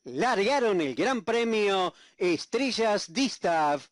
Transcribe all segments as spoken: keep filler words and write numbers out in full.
Largaron el Gran Premio Estrellas Distaff,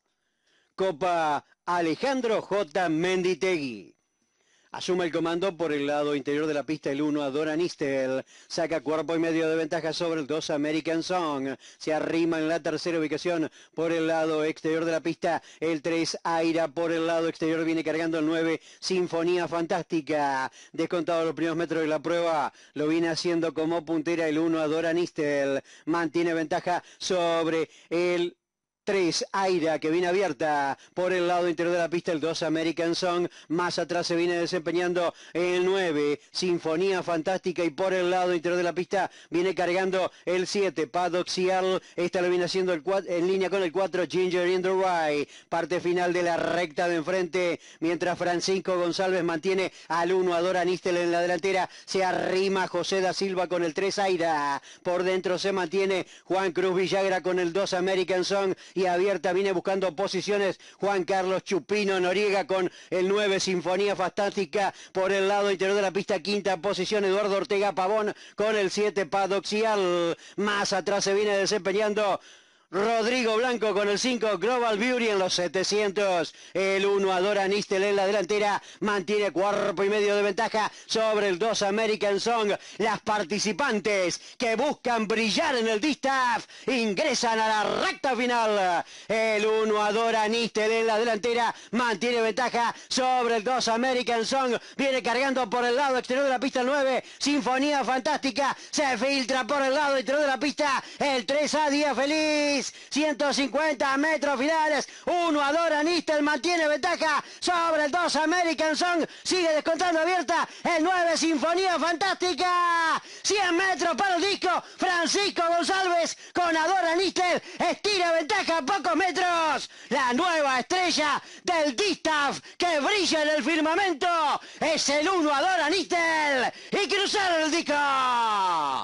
Copa Alejandro J. Menditegui. Asume el comando por el lado interior de la pista el uno, Adora Nistel. Saca cuerpo y medio de ventaja sobre el dos, American Song. Se arrima en la tercera ubicación por el lado exterior de la pista el tres, Aira. Por el lado exterior viene cargando el nueve, Sinfonía Fantástica. Descontado los primeros metros de la prueba. Lo viene haciendo como puntera el uno, Adora Nistel. Mantiene ventaja sobre el tres, Aira, que viene abierta por el lado interior de la pista el dos, American Song. Más atrás se viene desempeñando el nueve, Sinfonía Fantástica. Y por el lado interior de la pista viene cargando el siete, Padoxial. Esta lo viene haciendo el cuatro, en línea con el cuatro, Ginger in the Right. Parte final de la recta de enfrente, mientras Francisco González mantiene al uno, Adora Nistel en la delantera. Se arrima José da Silva con el tres, Aira. Por dentro se mantiene Juan Cruz Villagra con el dos, American Song. Y abierta viene buscando posiciones Juan Carlos Chupino Noriega con el nueve, Sinfonía Fantástica. Por el lado interior de la pista, quinta posición, Eduardo Ortega Pavón con el siete, Padoxial. Más atrás se viene desempeñando Rodrigo Blanco con el cinco, Global Beauty en los setecientos. El uno, Adora Nistel en la delantera. Mantiene cuerpo y medio de ventaja sobre el dos, American Song. Las participantes que buscan brillar en el Distaff ingresan a la recta final. El uno, Adora Nistel en la delantera. Mantiene ventaja sobre el dos, American Song. Viene cargando por el lado exterior de la pista el nueve, Sinfonía Fantástica. Se filtra por el lado interior de la pista el tres, A Día Feliz. ciento cincuenta metros finales. uno, Adora Nistel mantiene ventaja sobre el dos, American Song. Sigue descontando abierta el nueve, Sinfonía Fantástica. cien metros para el disco. Francisco González con Adora Nistel estira ventaja a pocos metros. La nueva estrella del Distaff que brilla en el firmamento es el uno, Adora Nistel. Y cruzaron el disco.